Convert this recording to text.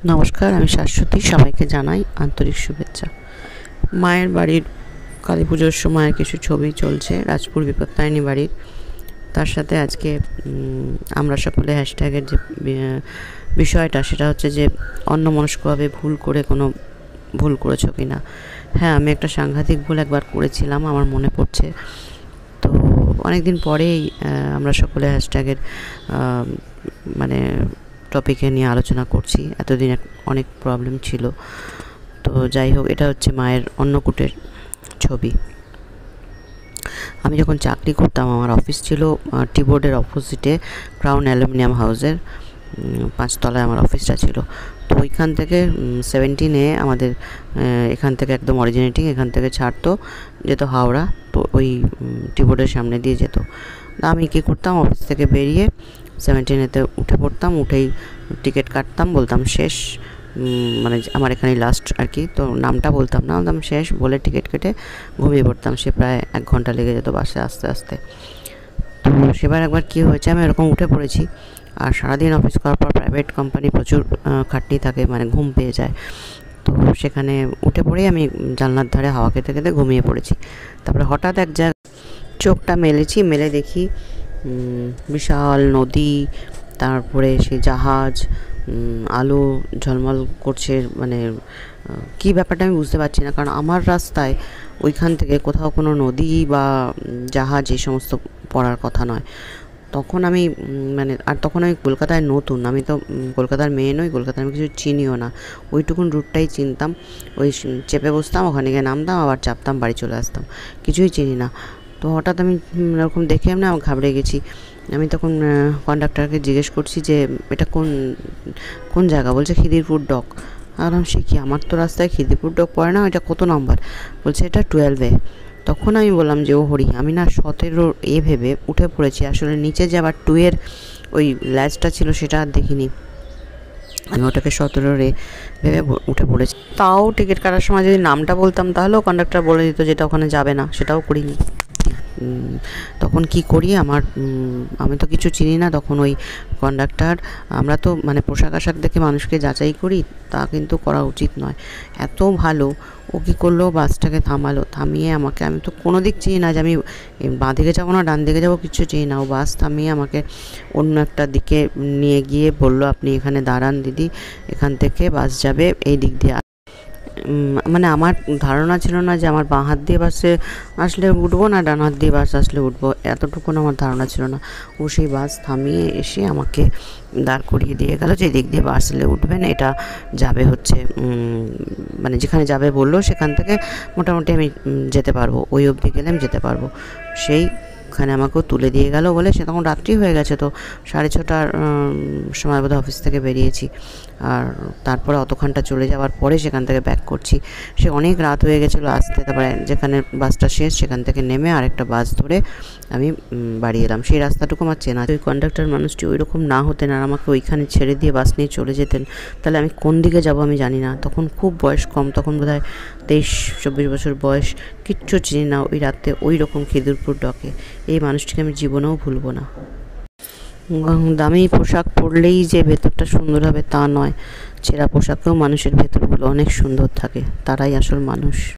নমস্কার, আমি শাশ্বতী। সবাইকে জানাই আন্তরিক শুভেচ্ছা। মায়ের বাড়ির কালী পুজোর সময় কিছু ছবি চলছে রাজপুর বিপত্তারিণী বাড়ির। তার সাথে আজকে আমরা সকলে হ্যাশট্যাগের যে বিষয়টা, সেটা হচ্ছে যে অন্যমনস্কভাবে কোনো ভুল করেছো কি না। হ্যাঁ, আমি একটা সাংঘাতিক ভুল একবার করেছিলাম, আমার মনে পড়ছে। তো অনেক দিন পরেই আমরা সকলে হ্যাশট্যাগের মানে টপিকে নিয়ে আলোচনা করছি। এতদিন অনেক প্রবলেম ছিল। তো যাই হোক, এটা হচ্ছে মায়ের অন্নকূটের ছবি। আমি যখন চাকরি করতাম, আমার অফিস ছিল টি বোর্ডের অপোজিটে ক্রাউন অ্যালুমিনিয়াম হাউসের 5 তলায় আমার অফিসটা ছিল। তো ওইখান থেকে 17-এ আমাদের এখান থেকে একদম অরিজিনেটিং এখান থেকে ছাড়তো, যেত হাওড়া। তো ওই টি বোর্ডের সামনে দিয়ে যেত। আমি কী করতাম, অফিস থেকে বেরিয়ে 17-এতে উঠে পড়তাম, উঠেই টিকিট কাটতাম, বলতাম শেষ, মানে আমার এখানেই লাস্ট আর কি। তো নামটা বলতাম না, বলতাম শেষ বলে টিকিট কেটে ঘুমিয়ে পড়তাম। সে প্রায় 1 ঘন্টা লেগে যেত বাসে আসতে আসতে। তো সেবার একবার কী হয়েছে, আমি এরকম উঠে পড়েছি। আর সারাদিন অফিস করার পর প্রাইভেট কোম্পানি প্রচুর খাটনি থাকে, মানে ঘুম পেয়ে যায়। তো সেখানে উঠে পড়েই আমি জানলার ধারে হাওয়া খেতে খেতে ঘুমিয়ে পড়েছি। তারপরে হঠাৎ এক জায়গায় চোখটা মেলে দেখি বিশাল নদী, তারপরে সেই জাহাজ, আলো ঝলমল করছে। মানে কী ব্যাপারটা আমি বুঝতে পারছি না, কারণ আমার রাস্তায় ওইখান থেকে কোথাও কোনো নদী বা জাহাজ এই সমস্ত পড়ার কথা নয়। তখন আমি তখন আমি কলকাতায় নতুন, আমি তো কলকাতার মেয়ে নই, কলকাতায় আমি কিছু চিনিও না। ওইটুকুন রুটটাই চিনতাম। ওই চেপে বসতাম, ওখানে গিয়ে নামতাম, আবার চাপতাম, বাড়ি চলে আসতাম, কিছুই চিনি না। তো হঠাৎ আমি এরকম দেখে আমি ঘাবড়ে গেছি। আমি তখন কন্ডাক্টরকে জিজ্ঞেস করছি যে এটা কোন জায়গা। বলছে খিদিরপুর ডক। আর সে কি, আমার তো রাস্তায় খিদিরপুর ডক পড়ে না, এটা কত নম্বর? বলছে এটা 12-এ। তখন আমি বললাম যে ও হরি, আমি না 17 ভেবে উঠে পড়েছি। আসলে নিচে যে আবার 2-এর ওই ল্যাজটা ছিল সেটা আর দেখিনি, আমি ওটাকে 17 ভেবে উঠে পড়েছি। তাও টিকিট কাটার সময় যদি নামটা বলতাম, তাহলেও কন্ডাক্টর বলে দিত যেটা ওখানে যাবে না, সেটাও করিনি। তখন কি করি, আমি তো কিছু চিনি না। তখন ওই কন্ডাক্টর, আমরা তো পোশাক আশাক দেখে মানুষকে যাচাই করি, তা কিন্তু করা উচিত নয়। এত ভালো, ও কী করলো, বাসটাকে থামিয়ে আমাকে, আমি তো কোনো দিক চিনি না যে আমি বাঁ দিকে যাবো না ডান দিকে যাবো, কিছু চিনি না। ও বাস থামিয়ে আমাকে অন্য একটা দিকে নিয়ে গিয়ে বললো, আপনি এখানে দাঁড়ান দিদি, এখান থেকে বাস যাবে এই দিক দিয়ে। আমার ধারণা ছিল না যে আমার বাঁ হাত দিয়ে বাসে আসলে উঠবো না ডান হাত দিয়ে বাস আসলে উঠবো, এতটুকুন আমার ধারণা ছিল না। ও সেই বাস থামিয়ে এসে আমাকে দাঁড় করিয়ে দিয়ে গেল যে এদিক দিয়ে বাস আসলে উঠবেন, এটা যাবে হচ্ছে যেখানে যাবে বললো সেখান থেকে মোটামুটি আমি যেতে পারবো, ওই অবধি গেলে আমি যেতে পারবো। সেইখানে আমাকেও তুলে দিয়ে গেল বলে, সে তখন রাত্রি হয়ে গেছে। তো 6:30টার সময় বোধহয় অফিস থেকে বেরিয়েছি। আর তারপরে অতখানটা চলে যাওয়ার পরে সেখান থেকে ব্যাক করছি, সে অনেক রাত হয়ে গেছিলো আসতে। তারপরে যেখানে বাসটা শেষ সেখান থেকে নেমে আরেকটা বাস ধরে আমি বাড়ি এলাম। সেই রাস্তাটুকু আমার চেনা। ওই কন্ডাক্টর মানুষটি ওই রকম না হতেন আর আমাকে ওইখানে ছেড়ে দিয়ে বাস নিয়ে চলে যেতেন, তাহলে আমি কোন দিকে যাব আমি জানি না। তখন খুব বয়স কম, তখন বোধহয় 23-24 বছর বয়স, কিচ্ছু চিনি না। ওই রাতে ওই রকম খিদিরপুর ডকে এই মানুষটিকে আমি জীবনেও ভুলবো না। দামি পোশাক পরলেই যে ভেতরটা সুন্দর হবে তা নয়, ছেঁড়া পোশাকেও মানুষের ভেতরগুলো অনেক সুন্দর থাকে, তারাই আসল মানুষ।